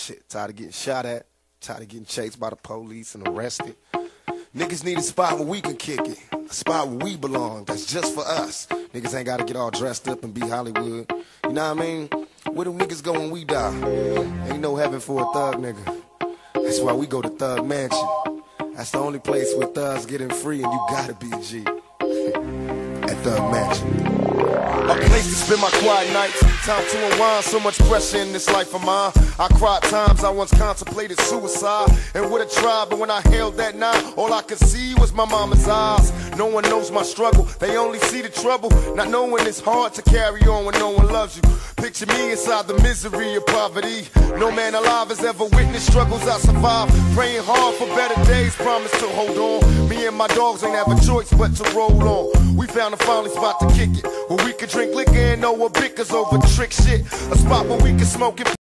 Shit, tired of getting shot at, tired of getting chased by the police and arrested. Niggas need a spot where we can kick it, a spot where we belong, that's just for us. Niggas ain't gotta get all dressed up and be Hollywood. You know what I mean? Where do niggas go when we die? Ain't no heaven for a thug nigga. That's why we go to Thug Mansion. That's the only place where thugs getting free and you gotta be a G. At Thug Mansion. A place to spend my quiet nights, time to unwind, so much pressure in this life of mine. I cried times I once contemplated suicide and would have tried, but when I held that knife, all I could see was my mama's eyes. No one knows my struggle, they only see the trouble, not knowing it's hard to carry on when no one loves you. Picture me inside the misery of poverty. No man alive has ever witnessed struggles I survived. Praying hard for better days, promise to hold on. Me and my dogs ain't have a choice but to roll on. We found a finally spot to kick it, where we could drink liquor and no one bickers over trick shit. A spot where we can smoke it.